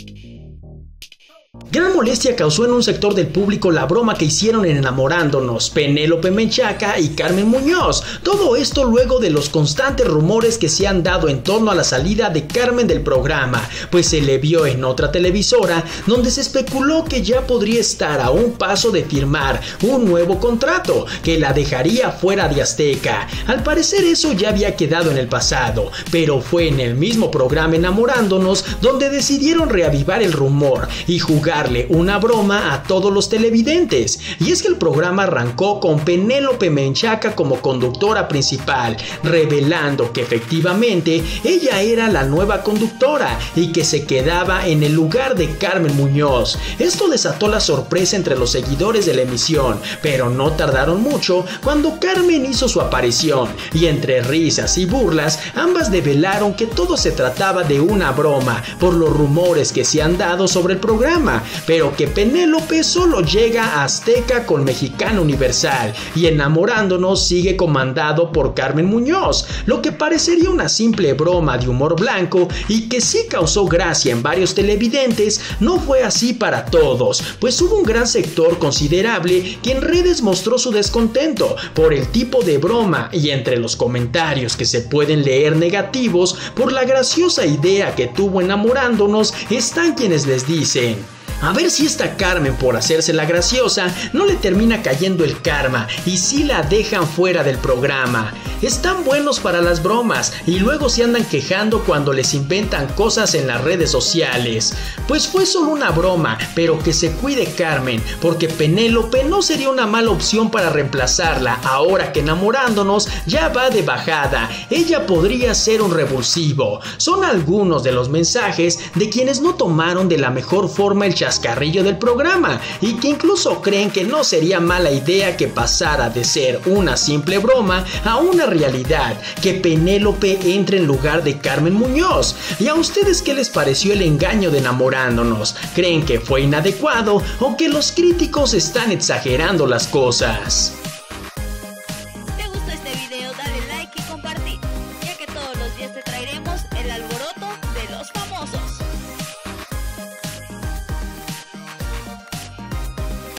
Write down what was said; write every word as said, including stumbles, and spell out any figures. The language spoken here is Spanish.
Gran molestia causó en un sector del público la broma que hicieron en Enamorándonos Penélope Menchaca y Carmen Muñoz. Todo esto luego de los constantes rumores que se han dado en torno a la salida de Carmen del programa, pues se le vio en otra televisora donde se especuló que ya podría estar a un paso de firmar un nuevo contrato que la dejaría fuera de Azteca. Al parecer eso ya había quedado en el pasado, pero fue en el mismo programa Enamorándonos donde decidieron reavivar el rumor y jugar una broma a todos los televidentes. Y es que el programa arrancó con Penélope Menchaca como conductora principal, revelando que efectivamente ella era la nueva conductora y que se quedaba en el lugar de Carmen Muñoz. Esto desató la sorpresa entre los seguidores de la emisión, pero no tardaron mucho cuando Carmen hizo su aparición y entre risas y burlas ambas develaron que todo se trataba de una broma por los rumores que se han dado sobre el programa, pero que Penélope solo llega a Azteca con Mexicana Universal y Enamorándonos sigue comandado por Carmen Muñoz, lo que parecería una simple broma de humor blanco y que sí causó gracia en varios televidentes. No fue así para todos, pues hubo un gran sector considerable que en redes mostró su descontento por el tipo de broma y entre los comentarios que se pueden leer negativos por la graciosa idea que tuvo Enamorándonos están quienes les dicen: a ver si esta Carmen, por hacerse la graciosa, no le termina cayendo el karma y si la dejan fuera del programa. Están buenos para las bromas y luego se andan quejando cuando les inventan cosas en las redes sociales. Pues fue solo una broma, pero que se cuide Carmen, porque Penélope no sería una mala opción para reemplazarla ahora que Enamorándonos ya va de bajada. Ella podría ser un revulsivo. Son algunos de los mensajes de quienes no tomaron de la mejor forma el chascarrillo del programa y que incluso creen que no sería mala idea que pasara de ser una simple broma a una realidad, que Penélope entre en lugar de Carmen Muñoz. ¿Y a ustedes qué les pareció el engaño de Enamorándonos? ¿Creen que fue inadecuado o que los críticos están exagerando las cosas?